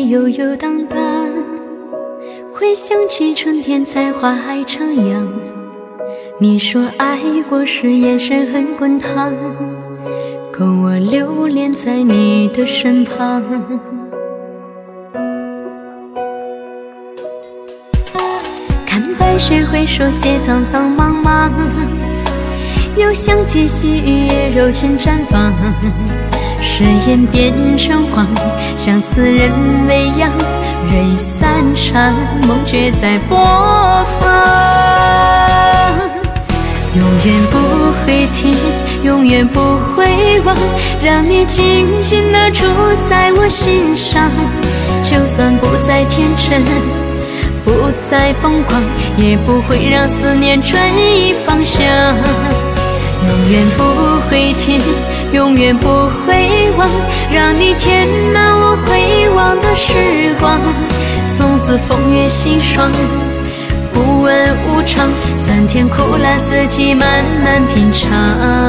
里悠悠荡荡，回想起春天在花海徜徉。你说爱我时眼神很滚烫，够我留恋在你的身旁。看白雪回首，斜苍苍茫茫，又想起细雨也柔情绽放。誓言变成谎，相思人未央，人已散场，梦却在播放。永远不会停，永远不会忘，让你静静地住在我心上。就算不再天真，不再疯狂，也不会让思念转移方向。永远不会停，永远不会忘，让你填满我回望的时光。从此风月心爽，不问无常，酸甜苦辣自己慢慢品尝。